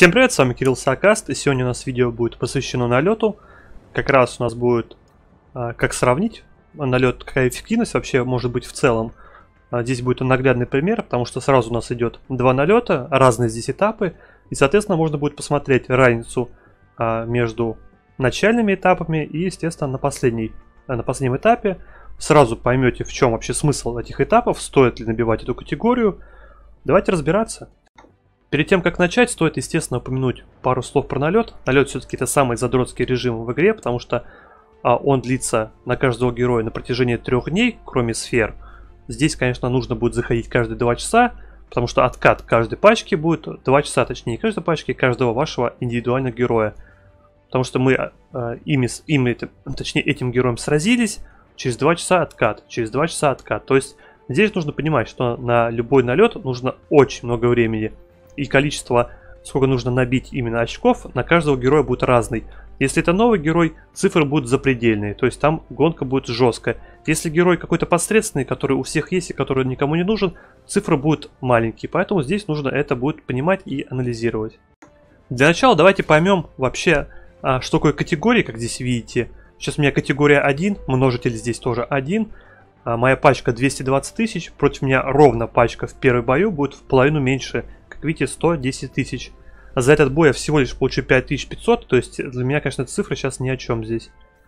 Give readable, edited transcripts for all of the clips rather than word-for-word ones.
Всем привет, с вами Кирилл Саакаст, и сегодня у нас видео будет посвящено налету. Как раз у нас будет как сравнить налет, какая эффективность вообще может быть в целом. Здесь будет наглядный пример, потому что сразу у нас идет два налета, разные здесь этапы, и соответственно можно будет посмотреть разницу между начальными этапами и, естественно, на последнем этапе. Сразу поймете, в чем вообще смысл этих этапов, стоит ли набивать эту категорию. Давайте разбираться. Перед тем, как начать, стоит, естественно, упомянуть пару слов про налет. Налет все-таки это самый задротский режим в игре, потому что он длится на каждого героя на протяжении 3 дней, кроме сфер. Здесь, конечно, нужно будет заходить каждые 2 часа, потому что откат каждой пачки будет 2 часа, точнее, не каждой пачки, каждого вашего индивидуального героя. Потому что мы этим героем сразились, через 2 часа откат, через 2 часа откат. То есть здесь нужно понимать, что на любой налет нужно очень много времени. И количество, сколько нужно набить именно очков, на каждого героя будет разный. Если это новый герой, цифры будут запредельные, то есть там гонка будет жесткая. Если герой какой-то посредственный, который у всех есть и который никому не нужен, цифры будут маленькие. Поэтому здесь нужно это будет понимать и анализировать. Для начала давайте поймем вообще, что такое категории, как здесь видите. Сейчас у меня категория 1, множитель здесь тоже 1. Моя пачка 220 тысяч, против меня ровно пачка в первом бою будет в половину меньше. Как видите, 110 тысяч. За этот бой я всего лишь получу 5500, то есть для меня, конечно, цифры сейчас ни о чем здесь.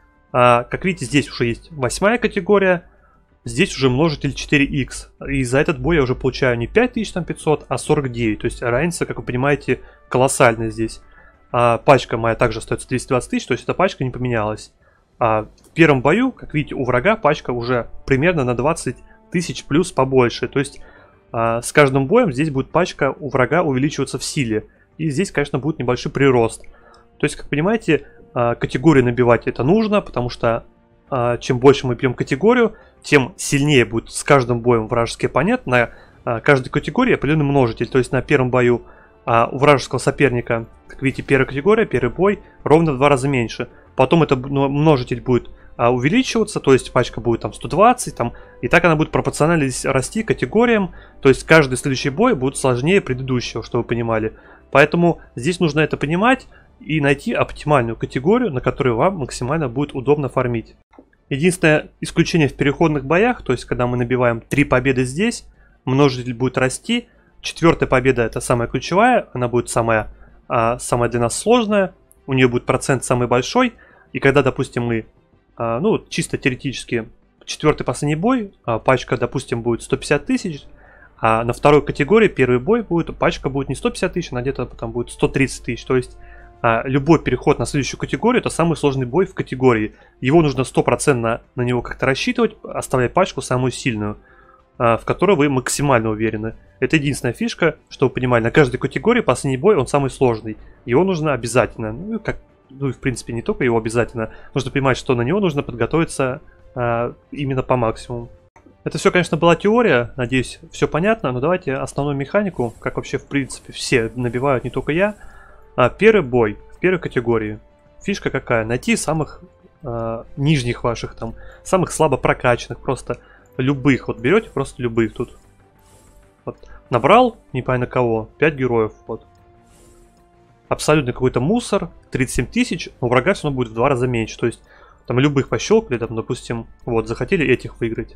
Как видите, здесь уже есть 8-я категория, здесь уже множитель 4х. И за этот бой я уже получаю не 5500, а 49. То есть разница, как вы понимаете, колоссальная здесь. Пачка моя также остается 220 тысяч, то есть эта пачка не поменялась. В первом бою, как видите, у врага пачка уже примерно на 20 тысяч плюс побольше. То есть с каждым боем здесь будет пачка у врага увеличиваться в силе. И здесь, конечно, будет небольшой прирост. То есть, как понимаете, категории набивать это нужно, потому что чем больше мы бьем категорию, тем сильнее будет с каждым боем вражеский оппонент. На каждой категории определенный множитель. То есть на первом бою у вражеского соперника, как видите, первая категория, первый бой ровно в 2 раза меньше. Потом этот множитель будет увеличиваться, то есть пачка будет там 120, и так она будет пропорционально здесь расти категориям, то есть каждый следующий бой будет сложнее предыдущего, чтобы вы понимали. Поэтому здесь нужно это понимать и найти оптимальную категорию, на которой вам максимально будет удобно фармить. Единственное исключение в переходных боях, то есть когда мы набиваем 3 победы здесь, множитель будет расти, 4-я победа это самая ключевая, она будет самая для нас сложная, у нее будет процент самый большой, и когда, допустим, мы чисто теоретически, 4-й последний бой, пачка, допустим, будет 150 тысяч, а на второй категории первый бой будет, пачка будет не 150 тысяч, она где-то там будет 130 тысяч. То есть любой переход на следующую категорию это самый сложный бой в категории. Его нужно 100% на него как-то рассчитывать, оставлять пачку самую сильную, в которой вы максимально уверены. Это единственная фишка, чтобы вы понимали, на каждой категории последний бой он самый сложный. Его нужно обязательно, в принципе, не только его обязательно. Нужно понимать, что на него нужно подготовиться именно по максимуму. Это все, конечно, была теория. Надеюсь, все понятно. Но давайте основную механику, как вообще, в принципе, все набивают, не только я. Первый бой в первой категории. Фишка какая? Найти самых нижних ваших, самых слабо прокачанных. Просто любых. Вот берете просто любых тут. Вот. Набрал, не понятно кого, 5 героев. Вот. Абсолютно какой-то мусор, 37 тысяч, но у врага все равно будет в 2 раза меньше. То есть там любых пощелкали, допустим, вот, захотели этих выиграть.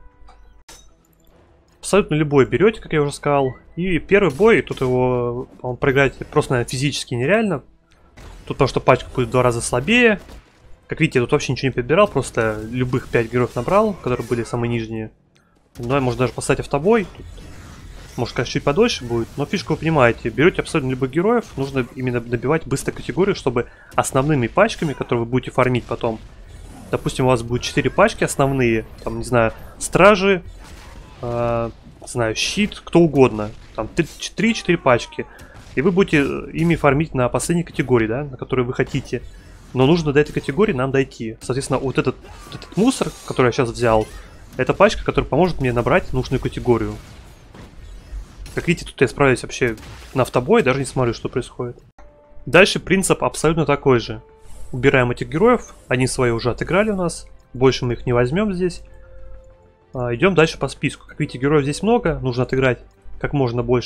Абсолютно любой берете, как я уже сказал. И первый бой, тут его проиграть просто, наверное, физически нереально. Тут потому что пачка будет в 2 раза слабее. Как видите, я тут вообще ничего не подбирал, просто любых 5 героев набрал, которые были самые нижние. Ну, можно даже поставить автобой. Может, конечно, чуть подольше будет, но фишку вы понимаете. Берете абсолютно любых героев, нужно именно набивать быстро категорию, чтобы основными пачками, которые вы будете фармить потом, допустим, у вас будет 4 пачки основные, там, не знаю, стражи, не знаю, щит, кто угодно, там 3-4 пачки, и вы будете ими фармить на последней категории, да, на которой вы хотите. Но нужно до этой категории нам дойти. Соответственно, вот этот мусор, который я сейчас взял, это пачка, которая поможет мне набрать нужную категорию. Как видите, тут я справляюсь вообще на автобой, даже не смотрю, что происходит. Дальше принцип абсолютно такой же. Убираем этих героев, они свои уже отыграли у нас, больше мы их не возьмем здесь. Идем дальше по списку. Как видите, героев здесь много, нужно отыграть как можно больше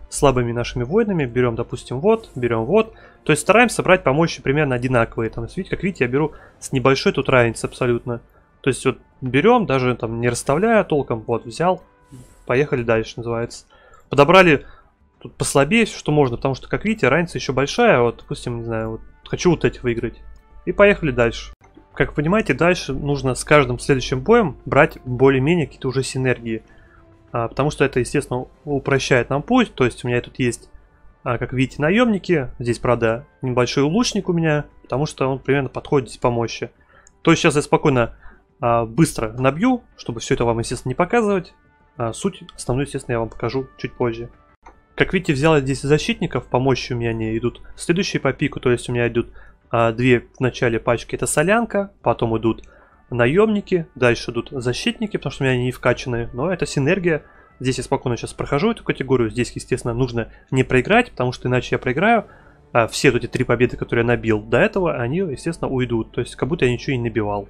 слабыми нашими воинами. Берем, допустим, вот, берем вот. То есть стараемся брать по мощи примерно одинаковые. Там, видите, как видите, я беру с небольшой тут разницы абсолютно. То есть вот берем, даже там не расставляя толком, вот взял, поехали дальше, называется. Подобрали тут послабее, что можно, потому что, как видите, разница еще большая. Вот, допустим, не знаю, вот хочу вот эти выиграть. И поехали дальше. Как вы понимаете, дальше нужно с каждым следующим боем брать более-менее какие-то уже синергии. Потому что это, естественно, упрощает нам путь. То есть у меня тут есть, как видите, наемники. Здесь, правда, небольшой лучник у меня, потому что он примерно подходит здесь по мощи. То есть сейчас я спокойно, быстро набью, чтобы все это вам, естественно, не показывать. Суть основную, естественно, я вам покажу чуть позже. Как видите, взял я здесь защитников, по мощи у меня они идут следующие по пику. То есть у меня идут две в начале пачки, это солянка, потом идут наемники, дальше идут защитники, потому что у меня они не вкачанные, но это синергия. Здесь я спокойно сейчас прохожу эту категорию, здесь, естественно, нужно не проиграть, потому что иначе я проиграю. Все эти 3 победы, которые я набил до этого, они, естественно, уйдут, то есть как будто я ничего не набивал.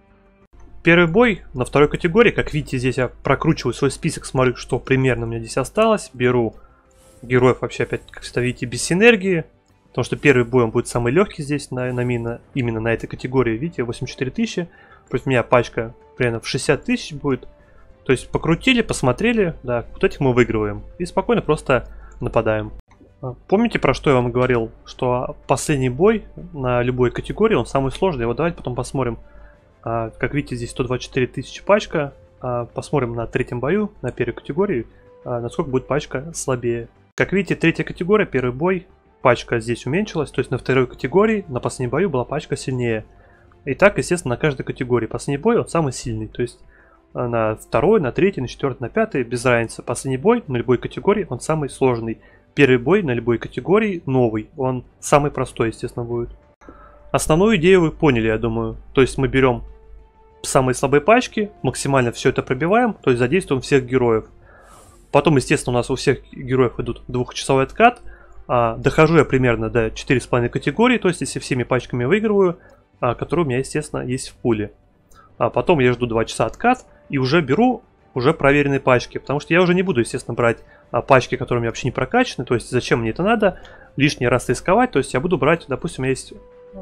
Первый бой на второй категории, как видите, здесь я прокручиваю свой список, смотрю, что примерно у меня здесь осталось, беру героев вообще опять, как всегда, видите, без синергии. Потому что первый бой он будет самый легкий здесь, именно на этой категории. Видите, 84 тысячи. Против меня пачка примерно в 60 тысяч будет. То есть покрутили, посмотрели, да, вот этих мы выигрываем. И спокойно просто нападаем. Помните, про что я вам говорил? Что последний бой на любой категории, он самый сложный. Вот давайте потом посмотрим. Как видите, здесь 124 тысячи пачка. Посмотрим на третьем бою, на первой категории, насколько будет пачка слабее. Как видите, третья категория, первый бой. Пачка здесь уменьшилась, то есть на второй категории, на последнем бою была пачка сильнее. И так, естественно, на каждой категории. Последний бой он самый сильный, то есть на второй, на третий, на четвертый, на пятый, без разницы. Последний бой на любой категории он самый сложный. Первый бой на любой категории новый, он самый простой, естественно, будет. Основную идею вы поняли, я думаю. То есть мы берем самые слабые пачки, максимально все это пробиваем, то есть задействуем всех героев. Потом, естественно, у нас у всех героев идут двухчасовой откат. Дохожу я примерно до 4,5 категории, то есть если всеми пачками выигрываю, которые у меня, естественно, есть в пуле. Потом я жду 2 часа откат и уже беру уже проверенные пачки, потому что я уже не буду, естественно, брать пачки, которые у меня вообще не прокачаны, то есть зачем мне это надо, лишний раз рисковать, то есть я буду брать, допустим, у меня есть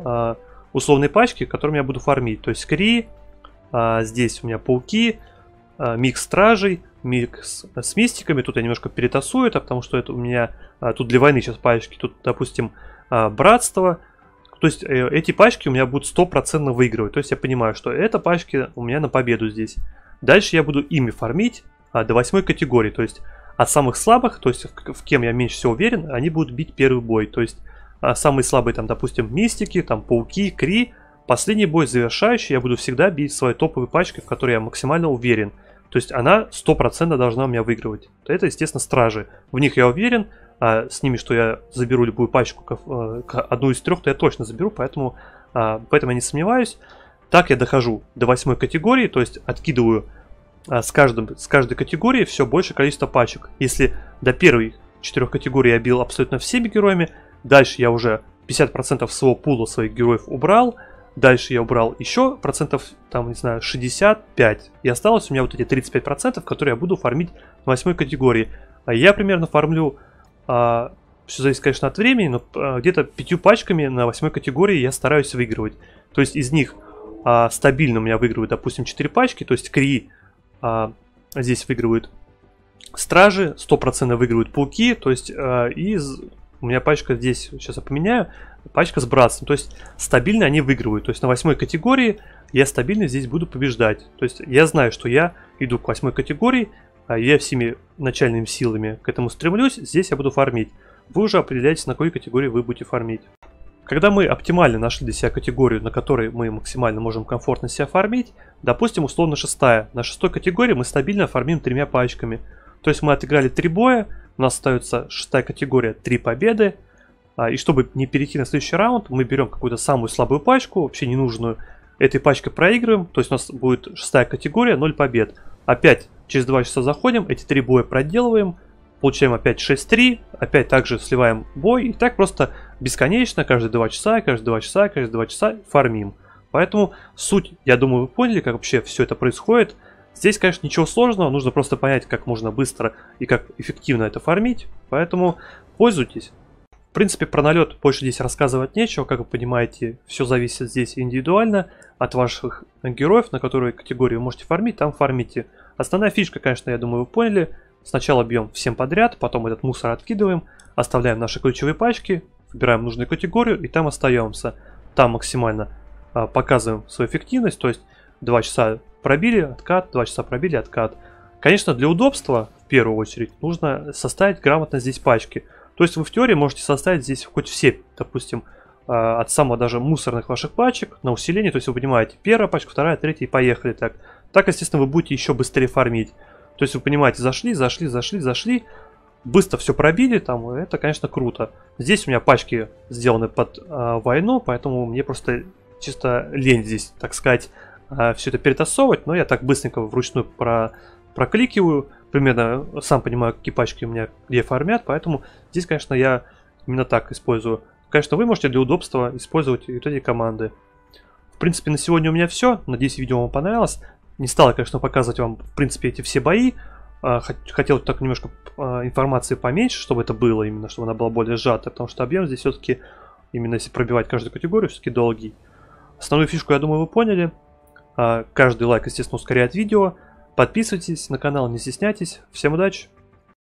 условные пачки, которыми я буду фармить, то есть Кри, здесь у меня пауки, микс стражей, микс с мистиками. Тут я немножко перетасую это, потому что это у меня тут для войны сейчас пачки. Тут, допустим, братство. То есть эти пачки у меня будут 100% выигрывать. То есть я понимаю, что это пачки у меня на победу здесь. Дальше я буду ими фармить до 8 категории. То есть от самых слабых, то есть в кем я меньше всего уверен, они будут бить первый бой. То есть самые слабые там, допустим, мистики, там пауки, Кри. Последний бой завершающий я буду всегда бить своей топовой пачкой, в которой я максимально уверен. То есть она 100% должна у меня выигрывать. Это, естественно, стражи. В них я уверен. С ними, что я заберу любую пачку, одну из 3, то я точно заберу. Поэтому в этом я не сомневаюсь. Так я дохожу до 8 категории. То есть откидываю с каждой категории все большее количество пачек. Если до первой 4 категорий я бил абсолютно всеми героями. Дальше я уже 50% своего пула своих героев убрал. Дальше я убрал еще процентов, там, не знаю, 65. И осталось у меня вот эти 35%, которые я буду фармить на 8 категории. Я примерно фармлю, все зависит, конечно, от времени, но где-то 5 пачками на 8 категории я стараюсь выигрывать. То есть из них стабильно у меня выигрывают, допустим, 4 пачки. То есть Кри здесь выигрывают стражи, 100% выигрывают пауки. То есть у меня пачка здесь, сейчас я поменяю, пачка с братством. То есть стабильно они выигрывают. То есть на 8 категории я стабильно здесь буду побеждать. То есть я знаю, что я иду к 8 категории, я всеми начальными силами к этому стремлюсь. Здесь я буду фармить. Вы уже определяетесь, на какой категории вы будете фармить. Когда мы оптимально нашли для себя категорию, на которой мы максимально можем комфортно себя фармить, допустим, условно 6. На 6 категории мы стабильно фармим 3 пачками. То есть мы отыграли 3 боя, у нас остается 6 категория, 3 победы. И чтобы не перейти на следующий раунд, мы берем какую-то самую слабую пачку, вообще ненужную. Этой пачкой проигрываем, то есть у нас будет 6 категория, 0 побед. Опять через 2 часа заходим, эти 3 боя проделываем, получаем опять 6-3, опять также сливаем бой. И так просто бесконечно, каждые 2 часа, каждые 2 часа, каждые 2 часа фармим. Поэтому суть, я думаю, вы поняли, как вообще все это происходит. Здесь, конечно, ничего сложного, нужно просто понять, как можно быстро и как эффективно это фармить, поэтому пользуйтесь. В принципе, про налет больше здесь рассказывать нечего, как вы понимаете, все зависит здесь индивидуально от ваших героев, на которые категории вы можете фармить, там фармите. Основная фишка, конечно, я думаю, вы поняли. Сначала бьем всем подряд, потом этот мусор откидываем, оставляем наши ключевые пачки, выбираем нужную категорию и там остаемся. Там максимально показываем свою эффективность, то есть 2 часа пробили, откат, 2 часа пробили, откат. Конечно, для удобства, в первую очередь, нужно составить грамотно здесь пачки. То есть вы в теории можете составить здесь хоть все, допустим, от самого даже мусорных ваших пачек на усиление. То есть вы понимаете, первая пачка, вторая, третья и поехали так. Так, естественно, вы будете еще быстрее фармить. То есть вы понимаете, зашли, быстро все пробили, там, это, конечно, круто. Здесь у меня пачки сделаны под войну, поэтому мне просто чисто лень здесь, так сказать, все это перетасовывать. Но я так быстренько вручную прокликиваю, примерно сам понимаю, какие пачки у меня где фармят, поэтому здесь, конечно, я именно так использую. Конечно, вы можете для удобства использовать и вот эти команды. В принципе, на сегодня у меня все. Надеюсь, видео вам понравилось. Не стал, конечно, показывать вам, в принципе, эти все бои. Хотел так немножко информации поменьше, чтобы это было, именно, чтобы она была более сжата, потому что объем здесь все-таки, именно если пробивать каждую категорию, все-таки долгий. Основную фишку, я думаю, вы поняли. Каждый лайк, естественно, ускоряет видео. Подписывайтесь на канал, не стесняйтесь. Всем удачи!